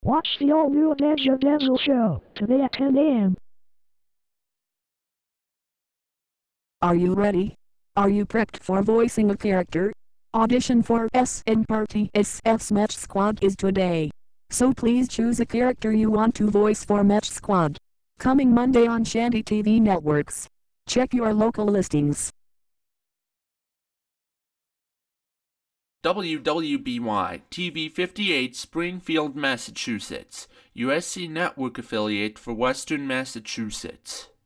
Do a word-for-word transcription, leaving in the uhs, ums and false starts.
Watch the all-new Adagio Dazzle Show, today at ten a m Are you ready? Are you prepped for voicing a character? Audition for S M R T S Mech Squad is today. So please choose a character you want to voice for Mech Squad. Coming Monday on Shantae T V Networks. Check your local listings. W W B Y T V fifty-eight, Springfield, Massachusetts, U S C network affiliate for Western Massachusetts.